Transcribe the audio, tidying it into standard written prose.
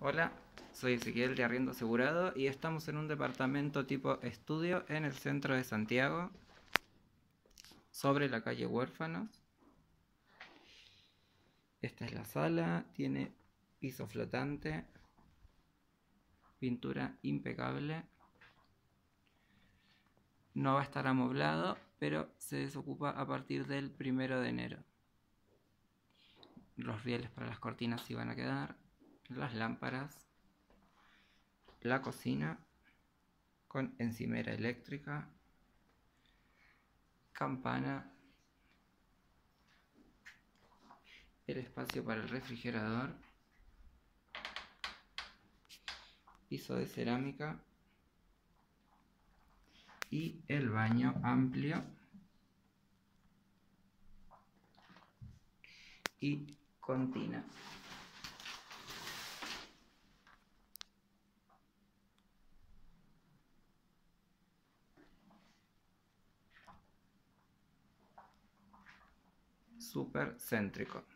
Hola, soy Ezequiel de Arriendo Asegurado y estamos en un departamento tipo estudio en el centro de Santiago, sobre la calle Huérfanos. Esta es la sala, tiene piso flotante, pintura impecable. No va a estar amoblado, pero se desocupa a partir del 1 de enero. Los rieles para las cortinas sí van a quedar, las lámparas, la cocina con encimera eléctrica, campana, el espacio para el refrigerador, piso de cerámica y el baño amplio y con tina. Súper céntrico.